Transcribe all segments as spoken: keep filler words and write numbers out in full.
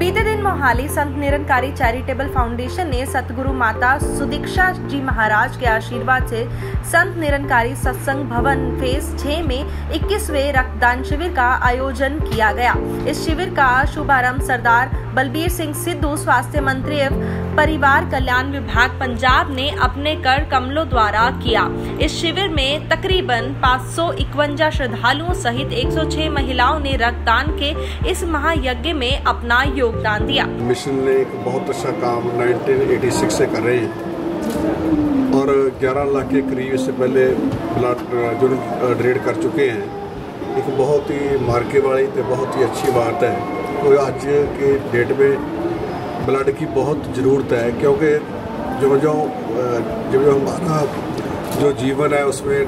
बीते दिन Mohali Sant Nirankari charitable foundation ने सतगुरु माता सुदीक्षा जी महाराज के आशीर्वाद से संत निरंकारी सत्संग भवन फेज छह में इक्कीसवें रक्तदान शिविर का आयोजन किया गया। इस शिविर का शुभारंभ सरदार बलबीर सिंह सिद्धू स्वास्थ्य मंत्री एवं परिवार कल्याण विभाग पंजाब ने अपने कर कमलों द्वारा किया। इस शिविर में तकरीबन पाँच सौ इक्यावन श्रद्धालुओं सहित एक सौ छह महिलाओं ने रक्तदान के इस महायज्ञ में अपना योगदान दिया। मिशन ने एक बहुत अच्छा काम उन्नीस सौ छियासी से कर रहे हैं और ग्यारह लाख के करीब इससे पहले ब्लड जो डोनेट कर चुके हैं। एक बहुत ही मार्के वाली तो बहुत ही अच्छी बात है। तो आज के डेट में ब्लड की बहुत ज़रूरत है, क्योंकि जो जो जो जो हमारा जो जीवन है उसमें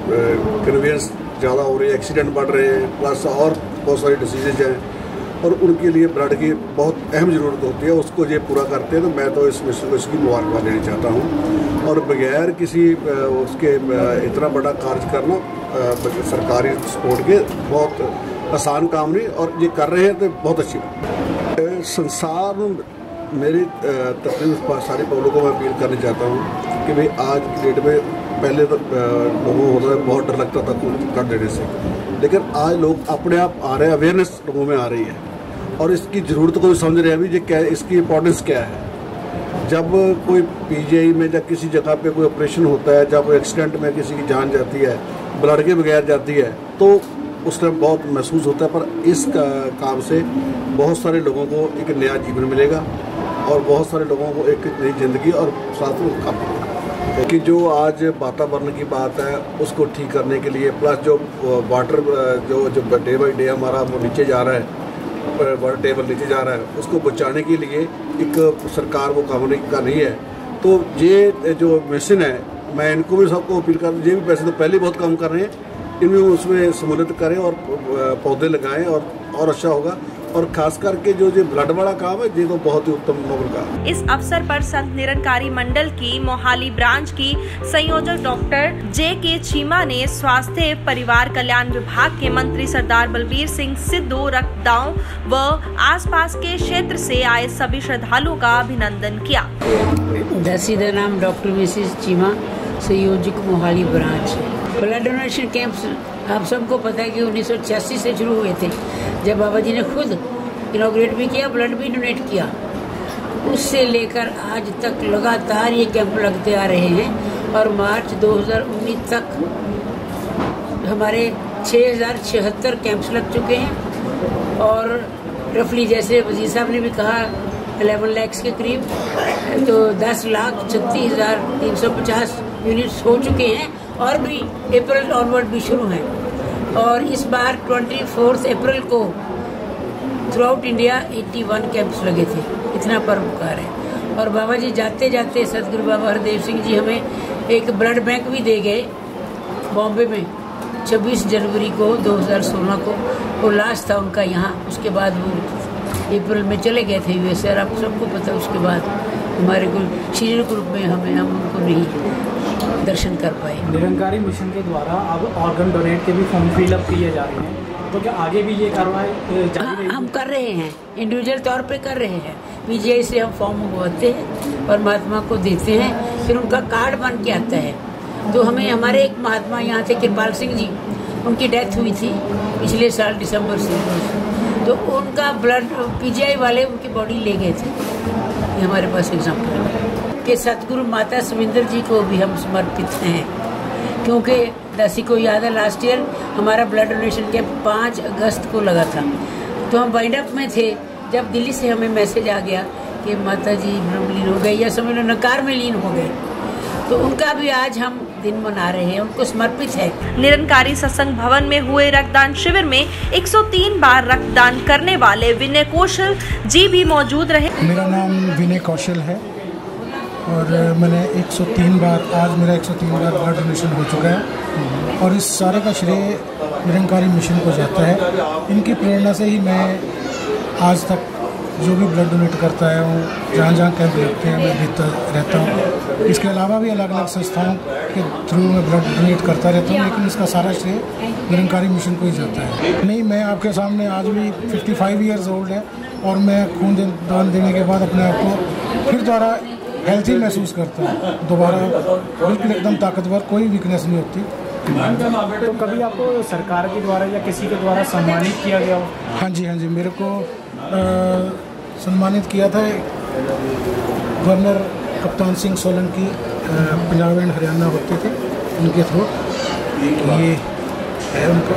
कन्वेंस ज़्यादा हो रही है, एक्सीडेंट बढ़ रहे हैं, प्लस और बहुत सारी डिसीजेज हैं और उनके लिए ब्लड की बहुत अहम ज़रूरत होती है। उसको ये पूरा करते हैं तो मैं तो इस मिशन को इसकी मुबारकबाद देनी चाहता हूँ। और बगैर किसी उसके इतना बड़ा कार्य करना सरकारी सपोर्ट के बहुत आसान काम नहीं, और ये कर रहे हैं तो बहुत अच्छी बात। संसार मेरी तकरीबन सारी पब्लिक को मैं अपील करना चाहता हूँ कि भाई आज की डेट में पहले तो लोगों को होता है बहुत डर लगता था कुछ कर देने से, लेकिन आज लोग अपने आप आ रहे हैं, अवेयरनेस लोगों में आ रही है और इसकी ज़रूरत को भी समझ रहे हैं अभी ये क्या, इसकी इम्पोर्टेंस क्या है। जब कोई पीजीआई में या किसी जगह पे कोई ऑपरेशन होता है, जब एक्सीडेंट में किसी की जान जाती है, ब्लड के बगैर जाती है, तो उस टाइम बहुत महसूस होता है। पर इस का, काम से बहुत सारे लोगों को एक नया जीवन मिलेगा और बहुत सारे लोगों को एक नई ज़िंदगी और साथ में काम कि जो आज वातावरण की बात है उसको ठीक करने के लिए, प्लस जो वाटर जो जो डे बाई डे हमारा वो नीचे जा रहा है, वाटर टेबल नीचे जा रहा है, उसको बचाने के लिए एक सरकार वो काम नहीं कर रही है। तो ये जो मिशन है, मैं इनको भी सबको अपील कर, ये भी पैसे तो पहले बहुत काम कर रहे हैं, इनमें उसमें शमूलियत करें और पौधे लगाएं और और अच्छा होगा। और खास करके जो जो ब्लड वाला काम है ये तो बहुत ही उत्तम नोबल काम है। इस अवसर पर संत निरंकारी मंडल की मोहाली ब्रांच की संयोजक डॉक्टर जे के चीमा ने स्वास्थ्य परिवार कल्याण विभाग के मंत्री सरदार बलबीर सिंह सिद्धू, रक्तदाताओं व आसपास के क्षेत्र से आए सभी श्रद्धालुओं का अभिनंदन किया। दसी का नाम डॉक्टर मिसेस चीमा, संयोजक Mohali branch. Blood donation camps आप सबको पता है कि उन्नीस सौ छियासी से शुरू हुए थे, जब बाबा जी ने खुद इनॉग्रेट भी किया, ब्लड भी डोनेट किया। उससे लेकर आज तक लगातार ये कैंप लगते आ रहे हैं और मार्च दो हज़ार उन्नीस तक हमारे छः हज़ार छिहत्तर कैंप्स लग चुके हैं और रफली जैसे वजीर साहब ने भी कहा ग्यारह लाख के करीब, तो दस लाख छत्तीस हज़ार तीन सौ पचास यूनिट्स हो चुके हैं और भी अप्रैल ऑनवर्ड भी शुरू हैं। और इस बार चौबीस अप्रैल को थ्रू आउट इंडिया इक्यासी कैंप्स लगे थे। इतना परोपकार है। और बाबा जी जाते जाते सतगुरु बाबा हरदेव सिंह जी हमें एक ब्लड बैंक भी दे गए बॉम्बे में छब्बीस जनवरी को दो हज़ार सोलह को, वो लास्ट था उनका यहाँ। उसके बाद वो अप्रैल में चले गए थे यूएस। और आप सबको पता, उसके बाद हमारे को शरीर ग्रुप में हमें हम उनको नहीं दर्शन कर पाए। निरंकारी मिशन के द्वारा अब ऑर्गन डोनेट के भी फॉर्म फिलअप किए जा रहे हैं, तो क्या आगे भी ये कार्रवाई जारी रहेगी? हम कर रहे हैं, इंडिविजुअल तौर पे कर रहे हैं। पीजीआई से हम फॉर्म मंगवाते हैं और महात्मा को देते हैं, फिर उनका कार्ड बन के आता है। तो हमें हमारे एक महात्मा यहाँ थे कृपाल सिंह जी, उनकी डेथ हुई थी पिछले साल दिसंबर से, तो उनका ब्लड पीजीआई वाले उनकी बॉडी ले गए थे। ये हमारे पास एग्जाम्पल है कि सतगुरु माता सुमिंदर जी को भी हम समर्पित हैं, क्योंकि दसी को याद है लास्ट ईयर हमारा ब्लड डोनेशन कैंप पाँच अगस्त को लगा था। तो हम वाइंड अप में थे जब दिल्ली से हमें मैसेज आ गया कि माता जी ब्रह्मलीन हो गए या समझ लो नकार में लीन हो गए। तो उनका भी आज हम दिन मना रहे हैं, उनको समर्पित है। निरंकारी सत्संग भवन में हुए रक्तदान शिविर में एक सौ तीन बार रक्तदान करने वाले विनय कौशल जी भी मौजूद रहे। मेरा नाम विनय कौशल है और मैंने एक सौ तीन बार आज मेरा एक सौ तीन बार ब्लड डोनेशन हो चुका है और इस सारे का श्रेय निरंकारी मिशन को जाता है। इनकी प्रेरणा से ही मैं आज तक जो भी ब्लड डोनेट करता है वो जहाँ जहाँ कैंप लगते हैं मैं देता रहता हूँ। इसके अलावा भी अलग अलग संस्थाओं के थ्रू मैं ब्लड डोनेट करता रहता हूँ, लेकिन इसका सारा श्रेय निरंकारी मिशन को ही जाता है। नहीं, मैं आपके सामने आज भी पचपन इयर्स ओल्ड है और मैं खून दान देने के बाद अपने आप को फिर दोबारा हेल्थी महसूस करता हूँ, दोबारा बिल्कुल एकदम ताकतवर, कोई वीकनेस नहीं होती। तो कभी आपको सरकार के द्वारा या किसी के द्वारा सम्मानित किया गया हो? हाँ जी, हाँ जी, मेरे को आ, सम्मानित किया था गवर्नर कप्तान सिंह सोलंकी, पंजाब एंड हरियाणा होते थे, उनके थ्रू ये है उनका।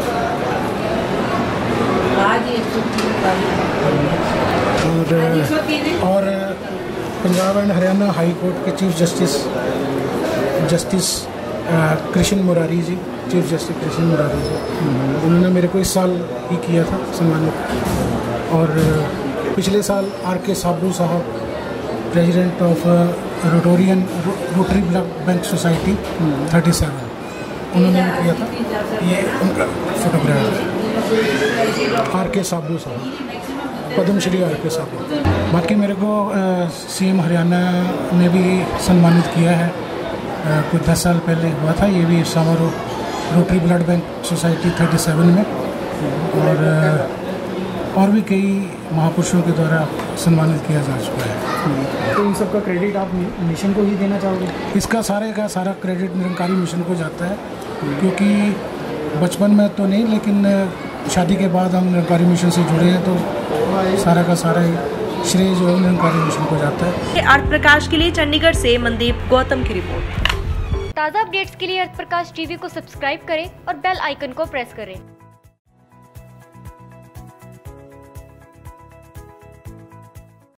और, और Punjab and Haryana high court के chief justice justice Krishna Murari ji, chief justice Krishna Murari ji, उन्होंने मेरे को इस साल ही किया था सम्मानित। और पिछले साल are K Sabru Sahab, president of Rotarian Rotary blood bank society thirty seven, उन्होंने भी किया था। ये उनका फोटोग्राफ है, आर के साबरू साहब, पद्मश्री आर के साबरू। बाकी मेरे को सीएम हरियाणा ने भी सम्मानित किया है, कुछ दस साल पहले हुआ था, ये भी सावरो Rotary blood bank society thirty seven में। और और भी कई महापुरुषों के द्वारा सम्मानित किया जा चुका है। तो इन सब का क्रेडिट आप मिशन को ही देना चाहोगे? इसका सारे का सारा क्रेडिट निरंकारी मिशन को जाता है, क्योंकि बचपन में तो नहीं, लेकिन शादी के बाद हम निरंकारी मिशन से जुड़े हैं, तो सारा का सारा श्रेय जो है निरंकारी मिशन को जाता है। अर्थ प्रकाश के लिए चंडीगढ़ से मनदीप गौतम की रिपोर्ट। ताज़ा अपडेट्स के लिए अर्थ प्रकाश टीवी को सब्सक्राइब करें और बेल आइकन को प्रेस करें।